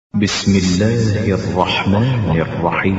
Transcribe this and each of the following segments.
بسم الله الرحمن الرحيم.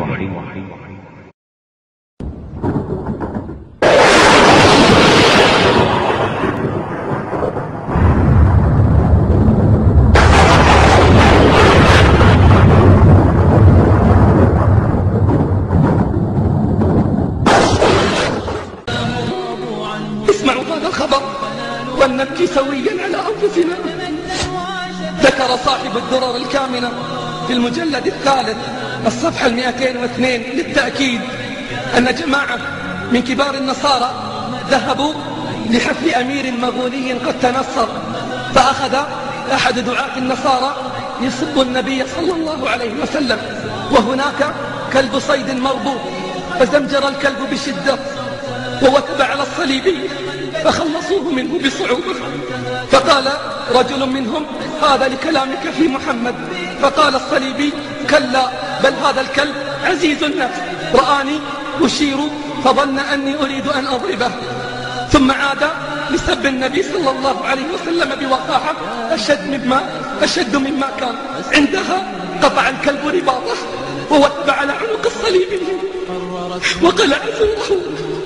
اسمعوا هذا الخبر ولنبكي سويا على أنفسنا. ذكر صاحب الدرر الكامنة في المجلد الثالث الصفحة 202 للتأكيد أن جماعة من كبار النصارى ذهبوا لحفل أمير مغولي قد تنصر، فأخذ أحد دعاة النصارى يسب النبي صلى الله عليه وسلم، وهناك كلب صيد مربوط، فزمجر الكلب بشدة ووثب على الصليبي فخلصوه منه بصعوبة. فقال رجل منهم: هذا لكلامك في محمد. فقال الصليبي: كلا، بل هذا الكلب عزيز النفس، رآني أشير فظن أني أريد أن أضربه، ثم عاد لسب النبي صلى الله عليه وسلم بوقاحة أشد مما كان. عندها قطع الكلب رباطه ووثب على عنق الصليبي وقلع زوره،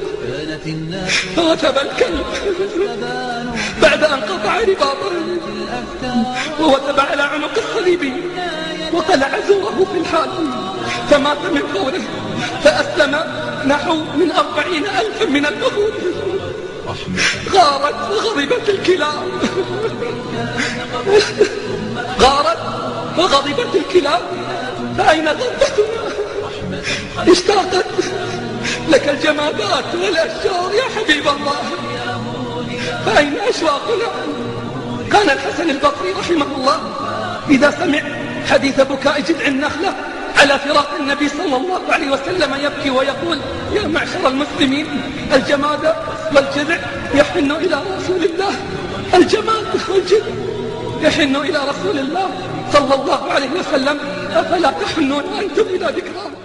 فوثب الكلب بعد أن قطع رباطه ووثب على عنق الصليبي وقلع زوره في الحال، فمات من فوره، فأسلم نحو من 40,000 من الوفود. غارت وغضبت الكلاب غارت وغضبت الكلاب، فأين غضبتنا؟ اشتاقت لك الجمادات والأشجار يا حبيب الله، فأين أشواقنا؟ كان الحسن البصري رحمه الله إذا سمع حديث بكاء جذع النخلة على فراق النبي صلى الله عليه وسلم يبكي ويقول: يا معشر المسلمين، الجماد والجذع يحن إلى رسول الله، الجماد والجذع يحن إلى رسول الله صلى الله عليه وسلم، أفلا تحنون أنتم إلى ذكراه؟